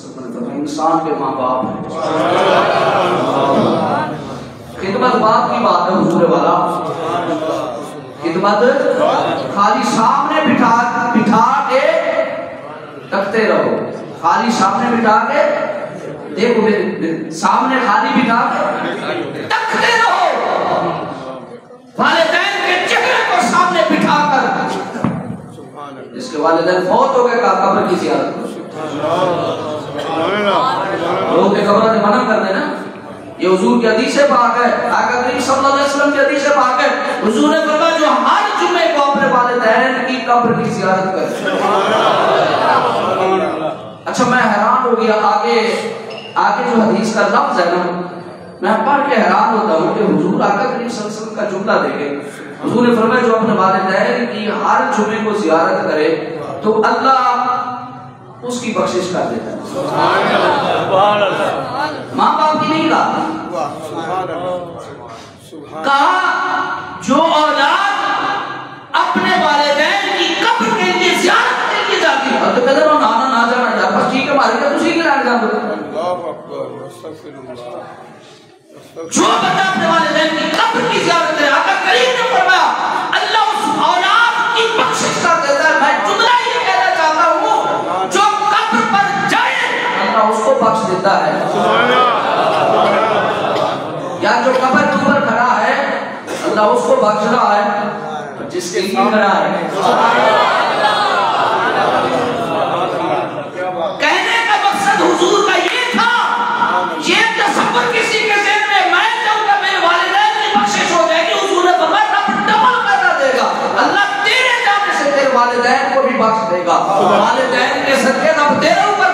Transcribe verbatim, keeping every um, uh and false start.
انسان کے ماں باپ ہیں. خدمت باپ کی بات ہے حضور والا. خدمت خالی سامنے بٹھا بٹھا کے تکتے رہو. خالی سامنے بٹھا کے دیکھو میرے سامنے خالی بٹھا کے تکتے رہو. والدین کے چہرے کو سامنے بٹھا کر جس کے والدین فوت ہو گئے کہا قبر کی زیارت کرو. لوگ کے قبر نے منع کر دینا. یہ حضور کی حدیث پاک ہے. آقا کریم صلی اللہ علیہ وسلم کی حدیث پاک ہے. حضور نے فرمایا جو ہر جمعے کو اپنے والدین کی قبر کی زیارت کرے. اچھا میں حیران ہو گیا. آگے آگے جو حدیث کا لفظ ہے نا میں پڑھ کے حیران ہوتا ہوں کہ حضور آقا کریم صلی اللہ علیہ وسلم کا جملہ دیکھیں. حضور نے فرمایا جو اپنے والدین کی ہر جمعے کو زیارت کرے تو اللہ اس کی بخشش کر دیتا ہے. ماں باپ کی نہیں کہا. کہا جو اولاد اپنے والدین کی قبر کے لیے زیارت کے لیے جاتی ہے تو کہتے ہیں نانا نہ جانا جا بس ٹھیک ہے ماری کا تسی کی لائن جان دو. جو بندہ اپنے والدین کی قبر کی زیارت کرے آقا کریم نے فرمایا اللہ اس اولاد کی بخشش کر دیتا ہے. میں جملہ یہ کہنا چاہتا ہوں جو قبر پر جائے اللہ اس کو بخش دیتا ہے. یا جو قبر کے اوپر کھڑا ہے اللہ اس کو بخش رہا ہے جس کے لیے کھڑا ہے. کہنے کا مقصد حضور کا یہ تھا یہ تصور کسی کے ذہن میں میں جاؤں گا میرے والدین کی بخشش ہو جائے گی. حضور نے فرمایا رب ڈبل پیدا دے گا. اللہ تیرے جانے سے تیرے والدین کو بھی بخش دے گا. والدین کے صدقے رب تیرے اوپر